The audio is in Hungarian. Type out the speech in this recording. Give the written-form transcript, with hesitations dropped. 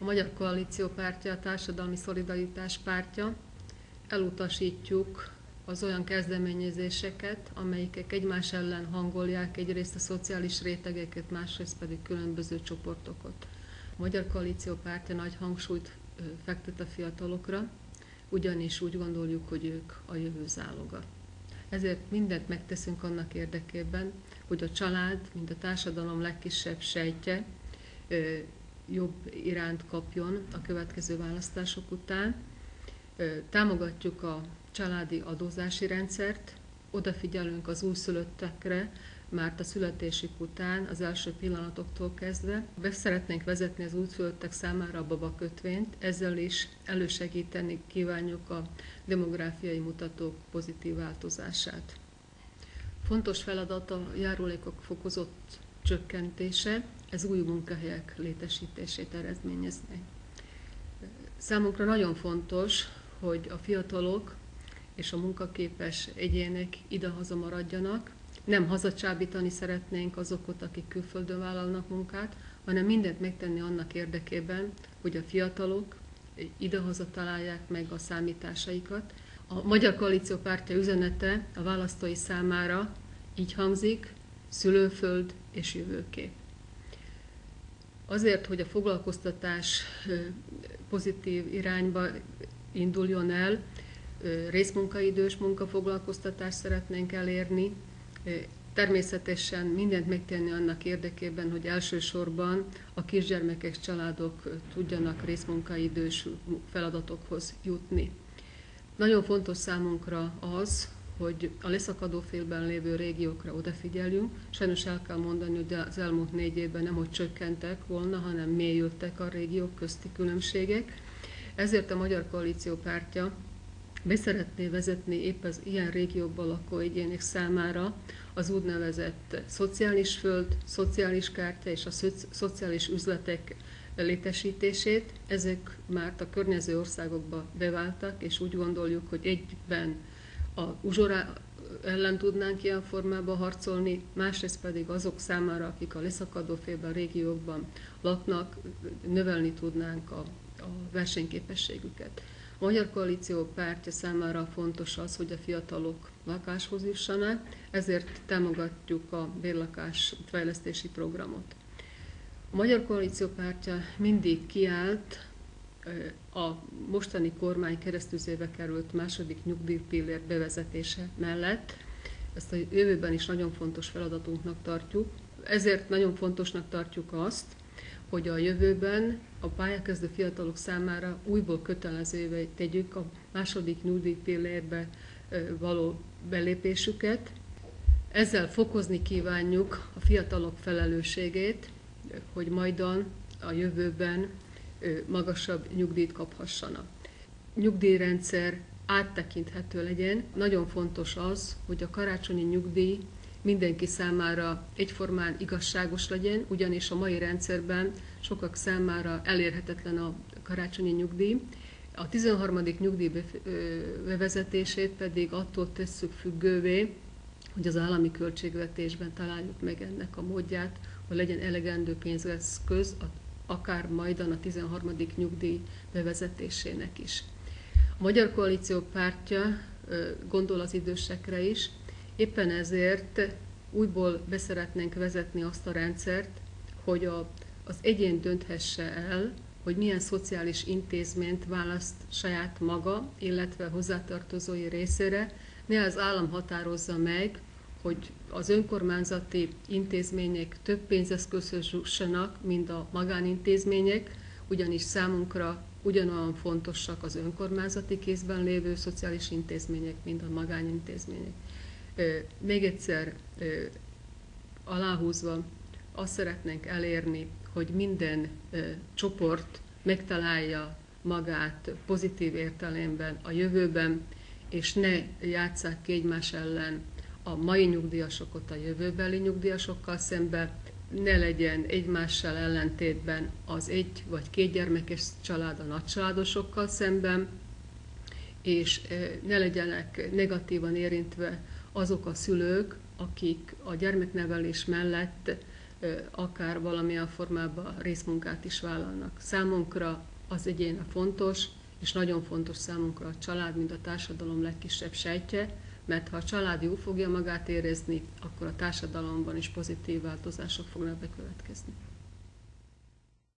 A Magyar Koalíció Pártja, a Társadalmi Szolidaritás Pártja. Elutasítjuk az olyan kezdeményezéseket, amelyek egymás ellen hangolják egyrészt a szociális rétegeket, másrészt pedig különböző csoportokat. A Magyar Koalíció Pártja nagy hangsúlyt fektet a fiatalokra, ugyanis úgy gondoljuk, hogy ők a jövő záloga. Ezért mindent megteszünk annak érdekében, hogy a család, mint a társadalom legkisebb sejtje, jobb iránt kapjon a következő választások után. Támogatjuk a családi adózási rendszert, odafigyelünk az újszülöttekre, már a születésük után, az első pillanatoktól kezdve. Be szeretnénk vezetni az újszülöttek számára a babakötvényt, ezzel is elősegíteni kívánjuk a demográfiai mutatók pozitív változását. Fontos feladat a járulékok fokozott csökkentése, ez új munkahelyek létesítését eredményezni. Számunkra nagyon fontos, hogy a fiatalok és a munkaképes egyének idehaza maradjanak. Nem hazacsábítani szeretnénk azokat, akik külföldön vállalnak munkát, hanem mindent megtenni annak érdekében, hogy a fiatalok idehaza találják meg a számításaikat. A Magyar Koalíció Pártja üzenete a választói számára így hangzik: szülőföld és jövőkép. Azért, hogy a foglalkoztatás pozitív irányba induljon el, részmunkaidős munkafoglalkoztatást szeretnénk elérni. Természetesen mindent megtenni annak érdekében, hogy elsősorban a kisgyermekes családok tudjanak részmunkaidős feladatokhoz jutni. Nagyon fontos számunkra az, hogy a leszakadó félben lévő régiókra odafigyeljünk. Sajnos el kell mondani, hogy az elmúlt 4 évben nem hogy csökkentek volna, hanem mélyültek a régiók közti különbségek. Ezért a Magyar Koalíció Pártja be szeretné vezetni épp az ilyen régiókban lakó egyének számára az úgynevezett szociális föld, szociális kártya és a szociális üzletek létesítését. Ezek már a környező országokba beváltak, és úgy gondoljuk, hogy egyben a uzsora ellen tudnánk ilyen formában harcolni, másrészt pedig azok számára, akik a leszakadó félben régiókban laknak, növelni tudnánk a versenyképességüket. A Magyar Koalíció Pártja számára fontos az, hogy a fiatalok lakáshoz jussanak, ezért támogatjuk a bérlakás fejlesztési programot. A Magyar Koalíció Pártja mindig kiállt a mostani kormány keresztüzébe került második nyugdíjpillér bevezetése mellett. Ezt a jövőben is nagyon fontos feladatunknak tartjuk. Ezért nagyon fontosnak tartjuk azt, hogy a jövőben a pályakezdő fiatalok számára újból kötelezővé tegyük a második nyugdíjpillérbe való belépésüket. Ezzel fokozni kívánjuk a fiatalok felelősségét, hogy majdan a jövőben magasabb nyugdíjt kaphassanak. Nyugdíjrendszer áttekinthető legyen. Nagyon fontos az, hogy a karácsonyi nyugdíj mindenki számára egyformán igazságos legyen, ugyanis a mai rendszerben sokak számára elérhetetlen a karácsonyi nyugdíj. A 13. nyugdíj bevezetését pedig attól tesszük függővé, hogy az állami költségvetésben találjuk meg ennek a módját, hogy legyen elegendő pénzeszköz, akár majdan a 13. nyugdíj bevezetésének is. A Magyar Koalíció Pártja gondol az idősekre is, éppen ezért újból beszeretnénk vezetni azt a rendszert, hogy az egyén dönthesse el, hogy milyen szociális intézményt választ saját maga, illetve hozzátartozói részére, ne az állam határozza meg, hogy az önkormányzati intézmények több pénzeszközhöz jussanak, mint a magánintézmények, ugyanis számunkra ugyanolyan fontosak az önkormányzati kézben lévő szociális intézmények, mint a magánintézmények. Még egyszer aláhúzva azt szeretnénk elérni, hogy minden csoport megtalálja magát pozitív értelemben a jövőben, és ne játsszák ki egymás ellen a mai nyugdíjasokat a jövőbeli nyugdíjasokkal szemben, ne legyen egymással ellentétben az 1 vagy 2 gyermekes család a nagycsaládosokkal szemben, és ne legyenek negatívan érintve azok a szülők, akik a gyermeknevelés mellett akár valamilyen formában részmunkát is vállalnak. Számunkra az egyén a fontos, és nagyon fontos számunkra a család, mint a társadalom legkisebb sejtje, mert ha a család jól fogja magát érezni, akkor a társadalomban is pozitív változások fognak bekövetkezni.